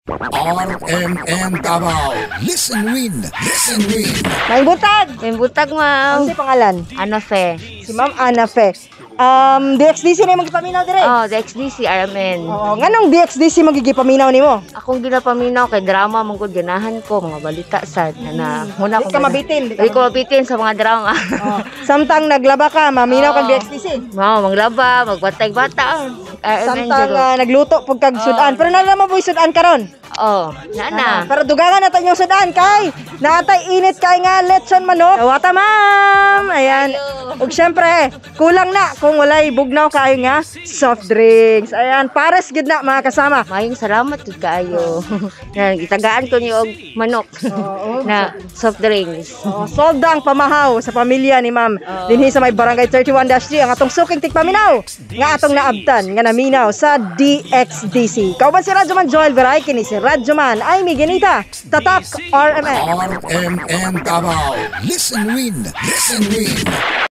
RMN Davao. Listen win. Listen win. May butag. May butag, ma'am. Ano si pangalan? Ano, Fe? Si Ma'am Ana Fe. DXDC na yung magipaminaw dire. Oh, the XDC, Armen. Oo, nganong DXDC magigipaminaw nimo? Akong ginapaminaw kay drama, mong ganahan ko, mga balita sad. Na, muna Di ka mabitin. Hindi ko mabitin sa mga drama. Oh, samtang naglaba ka, maminaw kang DXDC. Mao, manglaba, magbatay bata. Samtang nagluto pag kag sudan. Pero nalala mo boy sudan karon. Oh, nana. Pero dugangan natin yung sudan kay natay init kay nga lechon manok. Wata ma'am. Ayan. Ug syempre, kulang na kung walay bugnaw kayo nga soft drinks. Ayan, pares gid na mga kasama. Mayong salamat gid kaayo. Na gitagaan ko niyo og manok. Na soft drinks. Sold ang pamahaw sa pamilya ni ma'am. Dinhi sa may barangay 31-3 ang atong suking tigpaminaw nga atong naabtan nga naminaw sa DXDC. Kauban si Radyoman Joel Veray, kini si Radyoman ay Miginita. Tatak RMN. RMN Davao. Listen win. Listen win.